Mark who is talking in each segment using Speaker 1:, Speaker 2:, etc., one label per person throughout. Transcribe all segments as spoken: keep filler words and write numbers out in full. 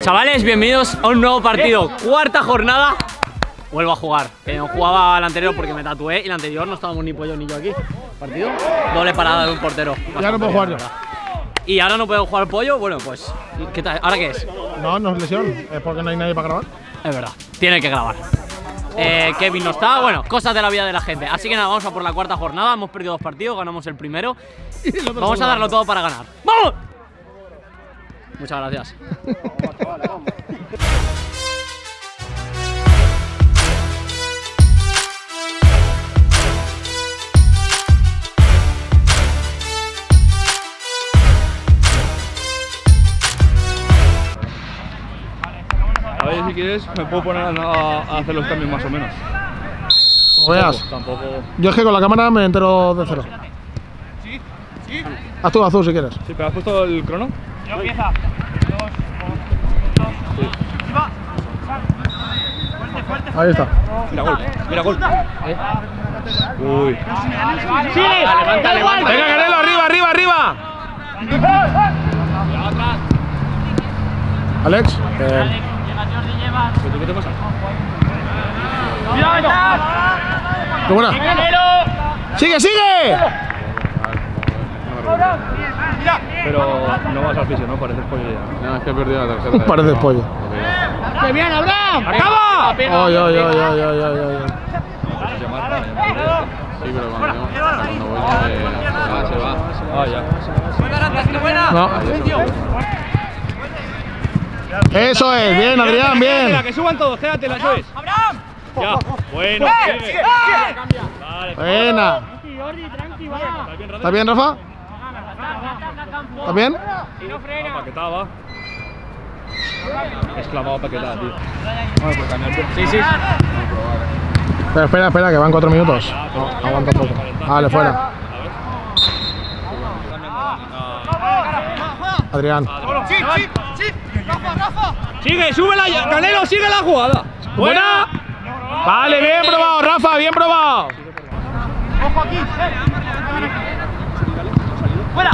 Speaker 1: Chavales, bienvenidos a un nuevo partido. Cuarta jornada. Vuelvo a jugar. Que no jugaba la anterior porque me tatué y la anterior no estábamos ni pollo ni yo aquí. Partido. Doble parada de un portero.
Speaker 2: Ya no puedo jugar yo.
Speaker 1: Y ahora no puedo jugar pollo. Bueno, pues. ¿Qué tal? ¿Ahora qué es?
Speaker 2: No, no es lesión. Es porque no hay nadie para grabar.
Speaker 1: Es verdad. Tiene que grabar. Eh, Kevin no está. Bueno, cosas de la vida de la gente. Así que nada, vamos a por la cuarta jornada. Hemos perdido dos partidos, ganamos el primero. Vamos a darlo todo para ganar. ¡Vamos! Muchas gracias.
Speaker 3: A ver, si quieres, me puedo poner a, a hacer los cambios más o menos.
Speaker 2: Como veas.
Speaker 3: Tampoco.
Speaker 2: Yo es que con la cámara me entero de cero.
Speaker 3: Sí, sí.
Speaker 2: Haz tú azul si quieres.
Speaker 3: Sí, pero has puesto el crono.
Speaker 4: Yo empieza. Dos, dos. Va. Fuerte, fuerte.
Speaker 2: Ahí está.
Speaker 3: Mira gol, mira gol. ¿Eh? Uy.
Speaker 4: ¡Sigue!
Speaker 1: Levanta, levanta.
Speaker 2: Venga, Canelo, arriba, arriba, arriba. Alex. Eh.
Speaker 3: ¿Pero qué te pasa?
Speaker 2: ¡Qué buena! ¡Sigue, sigue!
Speaker 3: Pero no vas al piso, ¿no? Pareces pollo ya.
Speaker 5: No, es que he perdido la tarjeta.
Speaker 2: Pareces pollo.
Speaker 4: ¡Qué bien, Abraham!
Speaker 3: ¡Acaba!
Speaker 2: ¡Ay, ay, ay, ay, ay, ay!
Speaker 5: Sí, pero cuando, yo, cuando voy ya, ya se va.
Speaker 3: Ah, ya.
Speaker 2: No. Eso es, bien, Adrián, bien.
Speaker 3: Que suban todos, quédate, la subes.
Speaker 4: ¡Abraham!
Speaker 3: Ya, bueno, sigue. Vale.
Speaker 2: Buena.
Speaker 4: Jordi, tranqui, va.
Speaker 2: ¿Está bien, Rafa? ¿Está bien?
Speaker 4: Si no frena.
Speaker 3: Paquetada, va. Exclamado paquetada, tío.
Speaker 1: Sí, sí.
Speaker 2: Espera, espera, espera, que van cuatro minutos. No, aguanta un poco. Vale, fuera. Adrián.
Speaker 4: Sí, sí, sí. Rafa, Rafa.
Speaker 3: Sigue, súbela, Canelo, sigue la jugada.
Speaker 2: ¡Buena! Vale, bien probado, Rafa, bien probado.
Speaker 4: Ojo aquí. Fuera.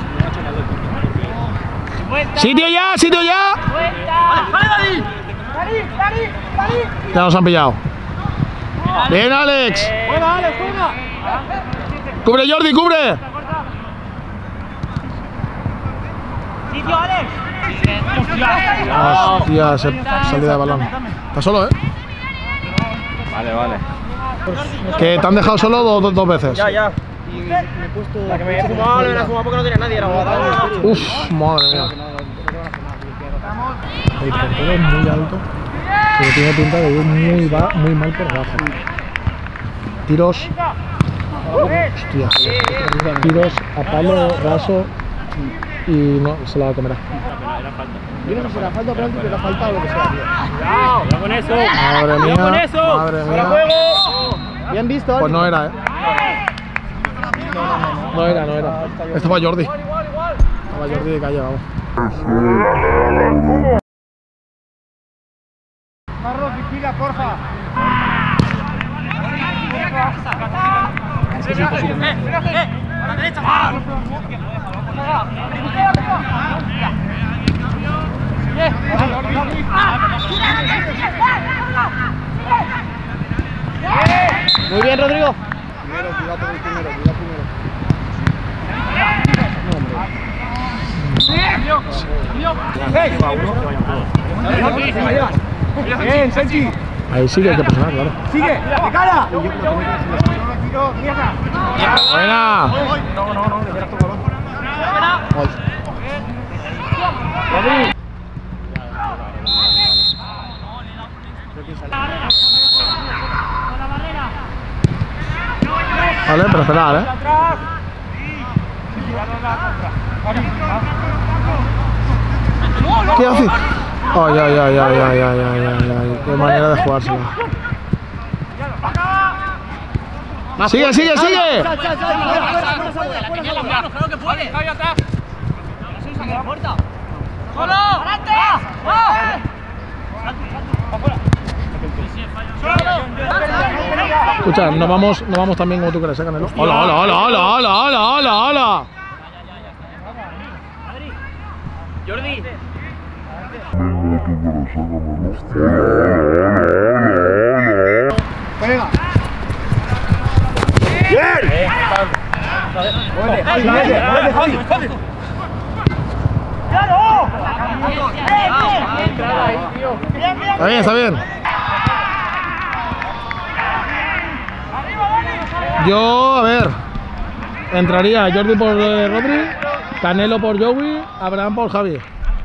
Speaker 2: Sitio ya, sitio ya.
Speaker 4: Vale, Dani. Dani, Dani, Dani.
Speaker 2: Ya nos han pillado. Bien, Alex.
Speaker 4: Juega, Alex, juega.
Speaker 2: Cubre, Jordi, cubre.
Speaker 4: Sitio, Alex.
Speaker 2: Hostia, se- salida de balón. Está solo, ¿eh?
Speaker 5: Vale, vale.
Speaker 2: Que te han dejado solo dos, dos, dos veces.
Speaker 4: Ya, ya. Y me he puesto. La que me había fumado, no era fumado porque no tenía nadie, era guapa.
Speaker 2: Uf, madre mía. El portero es muy alto, pero tiene pinta de ir muy, va, muy mal por abajo. Tiros. Hostia. Tiros a palo raso y no se la comerá. Yo no sé si era falta, pero antes le ha faltado lo que sea, tío.
Speaker 4: Cuidado con eso.
Speaker 2: Madre mía,
Speaker 4: con eso.
Speaker 2: madre
Speaker 4: Fuera
Speaker 2: mía.
Speaker 4: juego.
Speaker 2: Bien visto, pues no era, eh. No era, no era. Esto va Jordi. Esto va Jordi de calle, vamos.
Speaker 4: Carlos, vigila, porfa. Es que es imposible. Eh, eh, a la derecha.
Speaker 2: Muy bien, Rodrigo.
Speaker 4: Bien, Senchi.
Speaker 2: Ahí sí que hay que presionar, claro.
Speaker 4: Sigue, de cara.
Speaker 2: Buena.
Speaker 4: No, no, no, le quieras tu balón.
Speaker 2: Vale, pero esperar, ¿eh? ¿Qué hace? Ay, ay, ay, ay, ay, ay, ay, ay, ay. Qué manera de jugársela. Sigue, sigue, sigue.
Speaker 4: Claro que puede. ¡Solo! ¡Adelante!
Speaker 2: Escucha, no vamos, no vamos tan bien como tú crees, ¿eh, Canelo? ¡Hola, hola, hola, hola, hola, hola, hola, hola!
Speaker 1: Jordi.
Speaker 2: Venga. Está bien, está bien. Yo, a ver, entraría Jordi por eh, Rodri, Canelo por Joey, Abraham por Javi.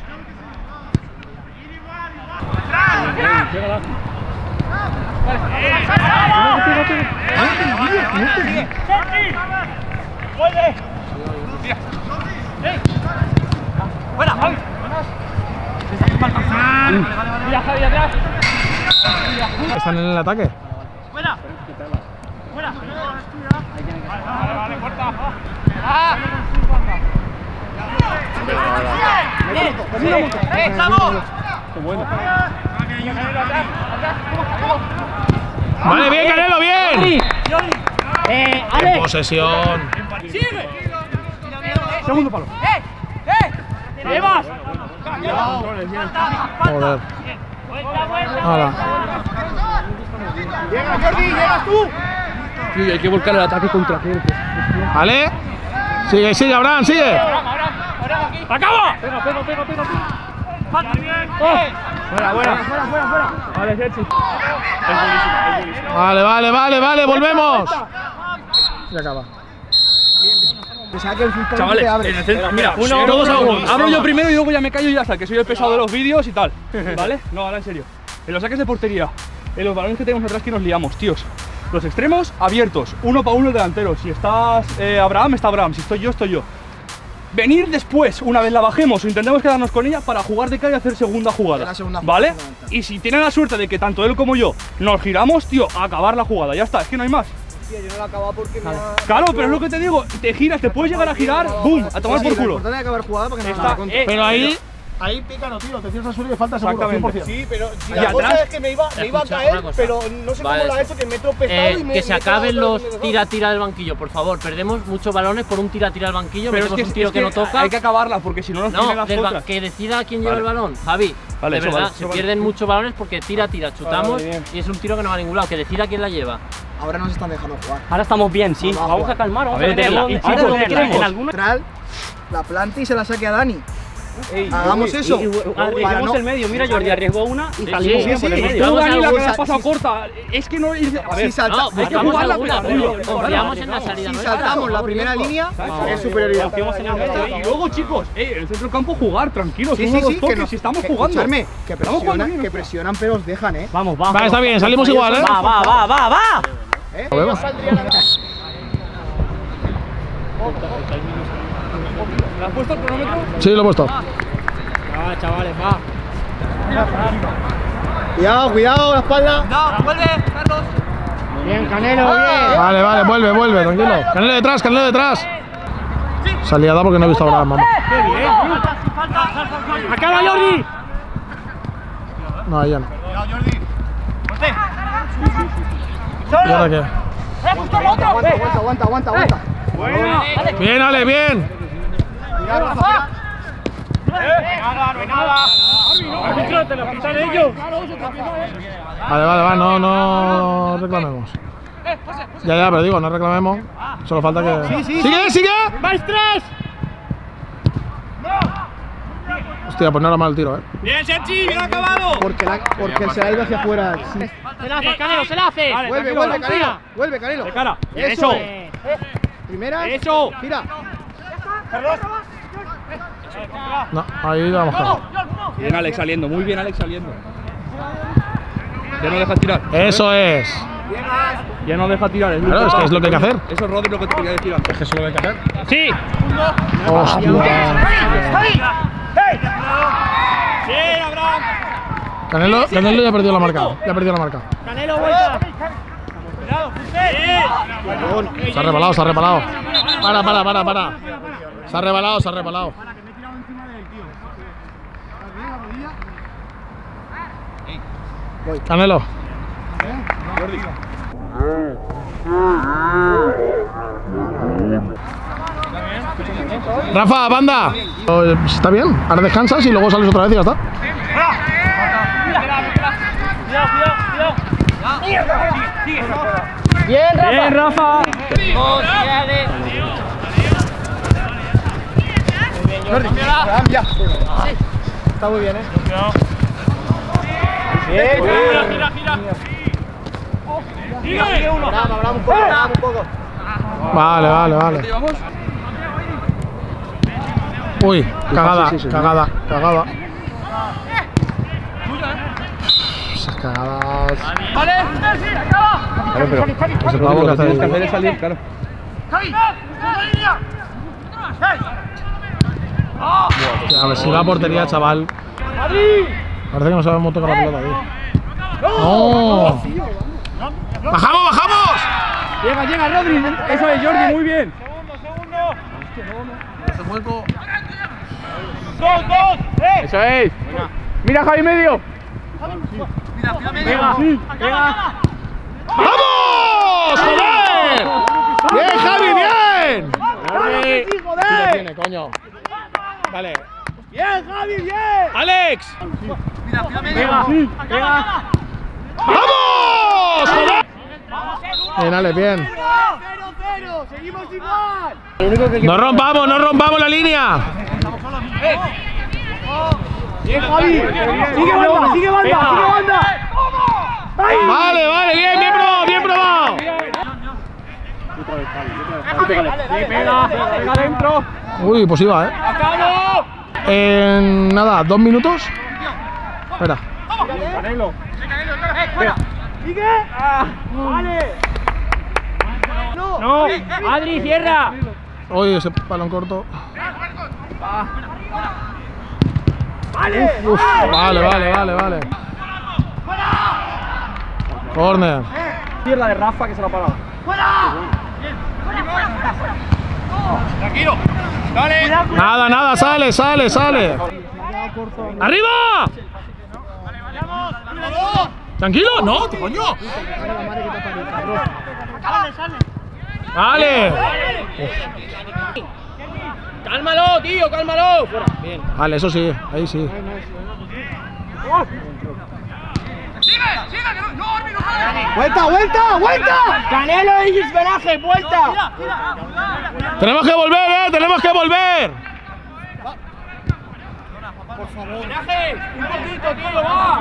Speaker 2: Están en el ataque.
Speaker 1: ¡Fuera! ¡Fuera! Vale, vale, corta.
Speaker 2: Vale, bien, Canelo, bien.
Speaker 1: Eh,
Speaker 2: En posesión.
Speaker 1: ¡Sigue!
Speaker 3: Segundo palo.
Speaker 1: ¡Eh! ¡Eh! ¡Llevas!
Speaker 2: Joder. Ahora.
Speaker 4: Llega, Jordi, llegas tú.
Speaker 3: Sí, hay que volcar el ataque contra gente.
Speaker 2: ¿Vale? Sigue, sigue, Abraham, sigue.
Speaker 1: ¡Acaba!
Speaker 3: Pega, pega, pega, pega.
Speaker 1: ¡Falta bien!
Speaker 3: Fuera, fuera, fuera, fuera, fuera. Vale, Sergi. Es buenísimo, es buenísimo.
Speaker 2: Vale, vale, vale, vale, volvemos. Se acaba.
Speaker 3: Chavales, en el centro, mira, uno, todos a uno. Hablo yo primero y luego ya me callo y ya está, que soy el pesado de los vídeos y tal. ¿Vale? No, ahora en serio. En los saques de portería, en los balones que tenemos atrás que nos liamos, tíos. Los extremos abiertos, uno para uno el delantero. Si estás eh, Abraham, está Abraham. Si estoy yo, estoy yo. Venir después, una vez la bajemos o intentemos quedarnos con ella para jugar de cara y hacer segunda jugada.
Speaker 4: Segunda jugada,
Speaker 3: ¿vale?
Speaker 4: fundamental.
Speaker 3: Y si tienen la suerte de que tanto él como yo nos giramos, tío, a acabar la jugada. Ya está, es que no hay más.
Speaker 4: Tío, yo no la acababa porque me ha...
Speaker 3: Claro, pero es lo que te digo, te giras, te puedes llegar a girar, boom, a tomar por
Speaker 4: Lo
Speaker 3: culo.
Speaker 4: importante es acabar jugada porque no
Speaker 3: Está,
Speaker 4: la contra.
Speaker 3: eh,
Speaker 2: Pero ahí, ahí pícano, tío. Te cierras suelo y falta seguro, cien por cien.
Speaker 4: Sí, pero si
Speaker 3: Y
Speaker 4: la cosa
Speaker 3: atrás-
Speaker 4: es que me iba, me iba a
Speaker 1: Escucha,
Speaker 4: caer,
Speaker 1: una cosa.
Speaker 4: pero no sé
Speaker 1: Vale,
Speaker 4: cómo la he
Speaker 1: eso.
Speaker 4: hecho, que me he tropezado
Speaker 1: Eh,
Speaker 4: y me
Speaker 1: que se
Speaker 4: me he quedado
Speaker 1: acaben
Speaker 4: otra vez
Speaker 1: los
Speaker 4: en el
Speaker 1: tira-tira del banquillo, por favor. Perdemos muchos balones por un tira-tira del banquillo.
Speaker 3: Pero es
Speaker 1: metemos
Speaker 3: que,
Speaker 1: un tiro
Speaker 3: es
Speaker 1: que, no toca.
Speaker 3: hay que acabarla porque si no nos
Speaker 1: No,
Speaker 3: tienen las
Speaker 1: del ba-
Speaker 3: otras.
Speaker 1: que decida quién lleva
Speaker 3: Vale.
Speaker 1: el balón. Javi,
Speaker 3: Vale,
Speaker 1: de
Speaker 3: eso
Speaker 1: verdad,
Speaker 3: vale,
Speaker 1: se
Speaker 3: eso vale.
Speaker 1: pierden muchos balones porque tira-tira, chutamos
Speaker 3: Vale, bien.
Speaker 1: y es un tiro que no va a ningún lado. Que decida quién la lleva.
Speaker 4: Ahora nos están dejando jugar.
Speaker 6: Ahora estamos bien, sí.
Speaker 4: Vamos a
Speaker 6: Vamos a
Speaker 4: jugar.
Speaker 6: calmar, vamos
Speaker 3: A
Speaker 6: a,
Speaker 3: ver,
Speaker 6: meterla.
Speaker 3: y
Speaker 6: Y
Speaker 3: chicos,
Speaker 6: chicos,
Speaker 3: en
Speaker 6: queremos?
Speaker 3: alguna-
Speaker 4: Tral, la plante y se la saque a Dani. Hagamos eso.
Speaker 6: Y, y,
Speaker 4: para
Speaker 6: arriesgamos
Speaker 4: no-
Speaker 6: el medio. Mira, Jordi arriesgó una y salimos
Speaker 1: sí,
Speaker 6: bien
Speaker 1: sí,
Speaker 6: por el
Speaker 1: sí.
Speaker 6: medio.
Speaker 3: Tú,
Speaker 1: Vamos a
Speaker 3: Dani, la que
Speaker 1: algún-
Speaker 3: la has pasado
Speaker 4: si-
Speaker 3: corta. Es que no. A ver,
Speaker 4: Si salta-
Speaker 1: No,
Speaker 4: hay que
Speaker 1: buscamos
Speaker 3: jugarla,
Speaker 1: alguna,
Speaker 3: pero-
Speaker 1: pero
Speaker 3: pero-
Speaker 1: confiamos en la salida.
Speaker 4: Si
Speaker 1: ¿no?
Speaker 4: saltamos la primera línea, es superioridad.
Speaker 6: Confiamos en el medio.
Speaker 3: y luego, chicos, eh, en el centro del campo jugar, tranquilos.
Speaker 4: Sí,
Speaker 3: uno,
Speaker 4: sí,
Speaker 3: dos
Speaker 4: sí,
Speaker 3: toques,
Speaker 4: que no-
Speaker 3: si estamos
Speaker 4: que-
Speaker 3: jugando.
Speaker 4: escuchadme, que
Speaker 3: Estamos jugando
Speaker 4: presionan,
Speaker 3: bien,
Speaker 4: que
Speaker 3: ¿no?
Speaker 4: presionan, pero os dejan, ¿eh?
Speaker 6: Vamos, vamos.
Speaker 2: Vale, está bien, salimos igual, ¿eh?
Speaker 6: Va, va, va, va, va.
Speaker 4: ¿Eh?
Speaker 2: Lo vemos.
Speaker 3: ¿Le has puesto el cronómetro?
Speaker 2: Sí, lo he puesto.
Speaker 6: Va, chavales, va.
Speaker 4: Cuidado, cuidado, la espalda.
Speaker 6: Bien, Canelo, bien.
Speaker 2: Vale, vale, vuelve, vuelve, tranquilo. Canelo detrás, Canelo detrás. Salida porque no he visto a Abraham, vamos.
Speaker 6: ¡Acaba, Jordi!
Speaker 2: No, ahí ya no. ¿Y ahora qué?
Speaker 4: Aguanta, aguanta, aguanta, aguanta, aguanta.
Speaker 2: Bien, Ale, bien.
Speaker 6: Árbitro, te lo pisan ellos.
Speaker 2: Vale, vale, va, no, no reclamemos. Ya, ya, pero digo, no reclamemos. Solo falta que.
Speaker 4: Sí, sí,
Speaker 2: ¡Sigue, sigue!
Speaker 6: ¡Vais tres!
Speaker 2: Hostia, pues no era mal el tiro, eh.
Speaker 1: ¡Bien, Sergi! ¡Bien acabado!
Speaker 4: Porque, la, porque se la ha ido hacia afuera. Sí.
Speaker 6: ¡Se la hace, Canelo, se la hace!
Speaker 3: Vale,
Speaker 4: Vuelve,
Speaker 3: tranquilo,
Speaker 4: vuelve,
Speaker 3: tranquilo.
Speaker 4: Canelo. Vuelve, Canelo.
Speaker 3: De cara.
Speaker 4: Eso.
Speaker 3: Eso.
Speaker 4: Primera.
Speaker 3: Eso.
Speaker 4: Gira.
Speaker 2: No, ahí la vamos a dejar.
Speaker 3: Bien, Alex saliendo, muy bien, Alex saliendo. Ya no deja tirar.
Speaker 2: Eso es.
Speaker 3: Ya no deja tirar. Es
Speaker 2: Claro,
Speaker 3: lo
Speaker 2: es que es lo que hay que hacer.
Speaker 3: Eso es Rodri lo que te quería decir antes.
Speaker 2: Es que eso es lo que hay que hacer.
Speaker 6: ¡Sí!
Speaker 2: Hostia. Canelo, Canelo ya ha perdido la marca. Ya ha perdido la marca.
Speaker 6: Canelo, vuelta.
Speaker 2: Se ha rebalado, se ha rebalado. Para, para, para, para. Se ha rebalado, se ha rebalado. Canelo. Rafa, banda. Está bien, ahora descansas y luego sales otra vez y ya está.
Speaker 4: Bien, Rafa.
Speaker 3: Bien, Rafa.
Speaker 4: Jordi, cambia. Está muy bien, ¿eh? Bien, bien.
Speaker 6: Gira, gira.
Speaker 4: Sigue uno. Bravo, bravo, un poco, bravo, un poco.
Speaker 2: Vale, vale, vale.
Speaker 3: Vamos.
Speaker 2: Uy, cagada, cagada, cagada. Esas cagadas.
Speaker 6: Vale, sí, acaba.
Speaker 3: Claro, pero eso
Speaker 2: Vamos,
Speaker 3: lo que
Speaker 2: que
Speaker 3: tienes que
Speaker 2: hacer.
Speaker 3: hacer es salir, claro.
Speaker 6: Javi, segunda línea.
Speaker 2: A ver si va a portería, chaval. Parece que no sabemos tocar la pelota, tío. ¡No! ¡Bajamos, bajamos!
Speaker 3: Llega, llega, Rodri. Eso es, Jordi, muy bien.
Speaker 2: Este hueco.
Speaker 6: Dos, dos, eh.
Speaker 3: Eso es. Mira, Javi, medio.
Speaker 6: Venga, venga.
Speaker 2: ¡Vamos! ¡Joder! ¡Bien, Javi, bien!
Speaker 6: Sí,
Speaker 2: Lo
Speaker 6: joder.
Speaker 2: tiene, coño. Vale.
Speaker 6: Bien, Javi, bien.
Speaker 2: ¡Alex!
Speaker 6: Venga, venga.
Speaker 2: ¡Vamos! ¡Joder! Bien, Alex, bien.
Speaker 6: Cero, cero, seguimos igual.
Speaker 2: ¡No rompamos, no rompamos la línea!
Speaker 6: Bien, Javi. Sigue banda, sigue banda, sigue banda.
Speaker 2: Vale, vale, bien, bien probado, bien probado.
Speaker 6: Pega, pega adentro.
Speaker 2: Uy, pues iba, ¿eh?
Speaker 6: ¡Acabo!
Speaker 2: En nada, dos minutos. Espera.
Speaker 6: Canelo. ¡Sigue! ¡Vale! ¡No! ¡Adri, cierra!
Speaker 2: Uy, ese balón corto.
Speaker 6: ¡Vale!
Speaker 2: Uf, vale, vale, vale, vale. Corner.
Speaker 3: Izquierda de Rafa que se la ha parado.
Speaker 6: ¡Tranquilo! ¡Dale!
Speaker 2: Nada, nada, sale, sale, sale. ¡Arriba! ¿Tranquilo? No, coño. Vale.
Speaker 6: ¡Cálmalo, tío! ¡Cálmalo! Fuera. Bien.
Speaker 2: Vale, eso sí, ahí sí.
Speaker 4: ¡Vuelta, vuelta, vuelta!
Speaker 6: ¡Canelo y Gisberaje! ¡Vuelta!
Speaker 2: Tenemos que volver, eh, tenemos que volver.
Speaker 6: ¡Por favor! ¡Un poquito, tío! ¡Va!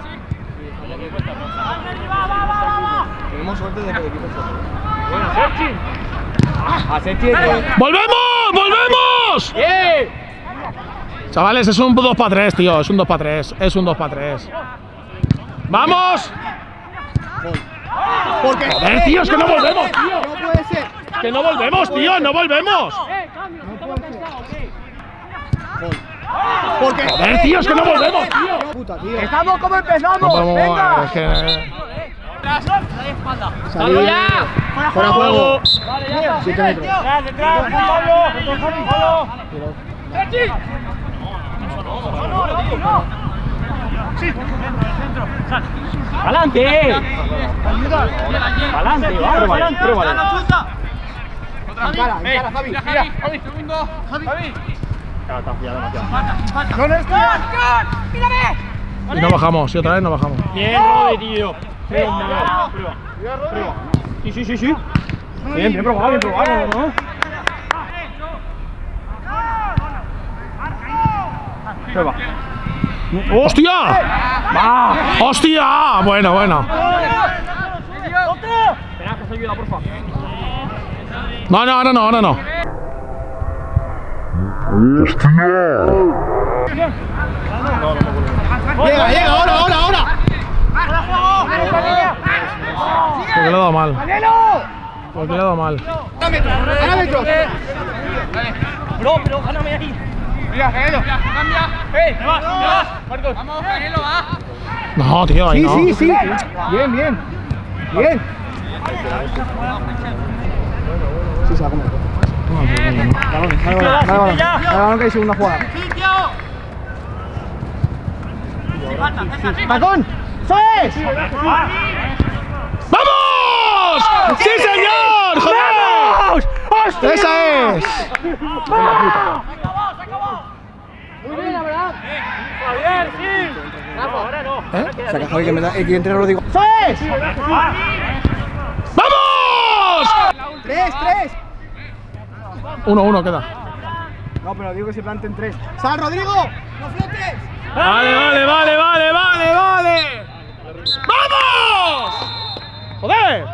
Speaker 6: ¡Va, va, va, va, va!
Speaker 4: Tenemos suerte de que el equipo
Speaker 6: ¡Bueno, Sergi!
Speaker 4: ¡A Sergi!
Speaker 2: ¡Volvemos! ¡Volvemos!
Speaker 6: ¡Bien!
Speaker 2: Chavales, es un dos para tres, tío. Es un dos para tres. Es un dos para tres. ¡Vamos!
Speaker 4: Porque
Speaker 2: Joder, tío, es que no volvemos, tío.
Speaker 4: no puede ser.
Speaker 2: Que no volvemos, tío, no volvemos.
Speaker 6: ¡Eh, cambio! ¿Qué te hemos pensado o qué?
Speaker 4: Porque
Speaker 2: Joder, tío, es que no volvemos, tío.
Speaker 4: puta, tío.
Speaker 6: ¡Estamos como empezamos!
Speaker 2: No podemos,
Speaker 6: ¡Venga!
Speaker 2: es que...
Speaker 4: Salir.
Speaker 6: ya!
Speaker 4: Fuera juego.
Speaker 6: Vale, ya está.
Speaker 4: Siete metros.
Speaker 6: ¡Detrás, detrás! ¡Juan Pablo! ¡Juan Pablo! ¡Sergi!
Speaker 3: ¡Adelante! ¡Adelante! ¡Vamos! ¡Pruébale!
Speaker 4: Encara, encara, Javi.
Speaker 6: Mira, Javi, segundo. Javi.
Speaker 4: No, no,
Speaker 2: Y no bajamos, y otra vez no bajamos.
Speaker 3: Bien, Rodri, tío. Prueba, prueba. Prueba. Sí, sí, sí, sí. Bien, bien probado, bien probado, ¿no? Prueba.
Speaker 2: ¡Hostia!
Speaker 3: ¡Va!
Speaker 2: ¡Hostia! Bueno, bueno.
Speaker 3: Espera, que se ayuda, por favor.
Speaker 2: No, no, ahora no, ahora no.
Speaker 4: Llega, llega, ahora, ahora, ahora.
Speaker 2: Porque le he dado mal. Porque le he dado mal.
Speaker 4: Parámetros.
Speaker 6: No, pero gáname ahí.
Speaker 4: Mira, Canelo.
Speaker 6: Cambia. ¡Eh! ¡Te vas! ¡Te vas! Marcos. Vamos, Canelo, va.
Speaker 2: No, tío, ahí
Speaker 4: Sí,
Speaker 2: no.
Speaker 4: sí, sí. Bien, bien. Bien. Sí, se va a comer. Dale, balón, dale, balón, que hay segunda jugada.
Speaker 6: ¡Sitio!
Speaker 4: ¡Tacón! ¡Eso es!
Speaker 2: ¡Vamos! ¡Sí, señor! ¡Joder! ¡Esa es!
Speaker 6: Muy bien, la verdad. Javier, sí. Rafa, ahora no.
Speaker 2: ¿Eh?
Speaker 4: Saca Javi que me da. Que entre Rodrigo.
Speaker 6: ¡Eso es!
Speaker 2: ¡Vamos!
Speaker 4: ¡Tres, tres!
Speaker 2: Uno, uno queda.
Speaker 4: No, pero digo que se planten tres. ¡Sal, Rodrigo! ¡No flotes!
Speaker 3: Vale, vale, vale, vale, vale, vale. ¡Vamos! ¡Joder!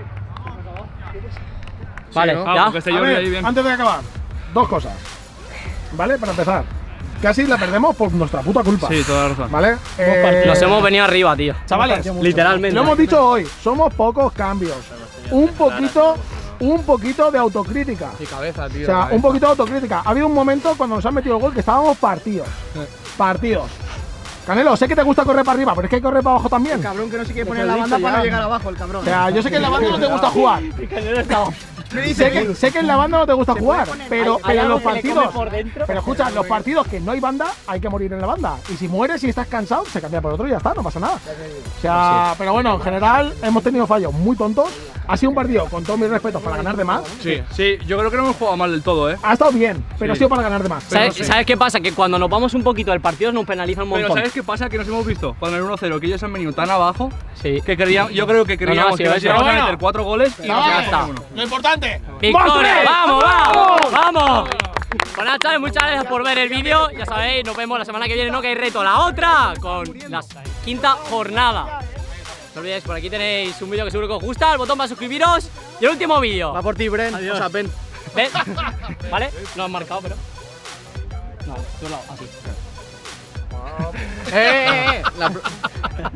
Speaker 1: Vale,
Speaker 2: ¿no?
Speaker 1: ya.
Speaker 3: Vamos, que esté
Speaker 2: A
Speaker 3: Jordi
Speaker 2: ver,
Speaker 3: ahí bien.
Speaker 2: antes de acabar, dos cosas. ¿Vale? Para empezar. Casi la perdemos por nuestra puta culpa.
Speaker 3: Sí, toda la razón.
Speaker 2: ¿Vale? Eh,
Speaker 1: Nos hemos venido arriba, tío.
Speaker 2: Chavales,
Speaker 1: Literalmente.
Speaker 2: lo hemos dicho hoy, somos pocos cambios. Un poquito, un poquito de autocrítica.
Speaker 5: Mi cabeza, tío.
Speaker 2: O sea,
Speaker 5: cabeza.
Speaker 2: un poquito de autocrítica. Ha habido un momento cuando nos han metido el gol que estábamos partidos. Partidos. Canelo, sé que te gusta correr para arriba, pero es que hay que correr para abajo también.
Speaker 4: Cabrón que no se quiere poner la banda para no llegar abajo, el cabrón.
Speaker 2: O sea, yo sé que en la banda no te gusta jugar. Sé que, sé que en la banda no te gusta jugar, pero, pero en los partidos. Pero escucha, los partidos que no hay banda, hay que morir en la banda. Y si mueres y estás cansado, se cambia por otro y ya está, no pasa nada. O sea, pero bueno, en general hemos tenido fallos muy tontos. Ha sido un partido, con todos mis respetos, para ganar de más.
Speaker 3: Sí, sí, yo creo que no hemos jugado mal del todo, ¿eh?
Speaker 2: Ha estado bien, pero
Speaker 3: Sí.
Speaker 2: ha sido para ganar de más.
Speaker 1: ¿Sabes, ¿Sabes qué pasa? Que cuando nos vamos un poquito del partido nos penaliza un
Speaker 3: Pero
Speaker 1: montón.
Speaker 3: ¿sabes qué pasa? Que nos hemos visto cuando en el uno cero que ellos han venido tan abajo
Speaker 1: Sí.
Speaker 3: que creíamos, yo creo que creíamos
Speaker 1: sí,
Speaker 3: que nos
Speaker 1: sí,
Speaker 3: íbamos
Speaker 2: pero
Speaker 3: a
Speaker 2: bueno.
Speaker 3: meter cuatro goles y nos
Speaker 2: No,
Speaker 3: íbamos a
Speaker 1: está.
Speaker 3: meter uno.
Speaker 2: Lo importante.
Speaker 1: ¡Victoria!
Speaker 2: ¡Vamos,
Speaker 1: ¡Vamos, vamos!
Speaker 2: ¡Vamos!
Speaker 1: ¡Vamos! Bueno, chavales, muchas gracias por ver el vídeo. Ya sabéis, nos vemos la semana que viene, ¿no? Que hay reto. La otra con la quinta jornada. No olvidéis, por aquí tenéis un vídeo que seguro que os gusta, el botón para suscribiros y el último vídeo.
Speaker 4: Va por ti, Bren. O sea, ven.
Speaker 1: ¿Ves? ¿Vale? Lo han marcado, pero. No, de un lado, así.
Speaker 5: ¡Eh, eh, eh! La pro-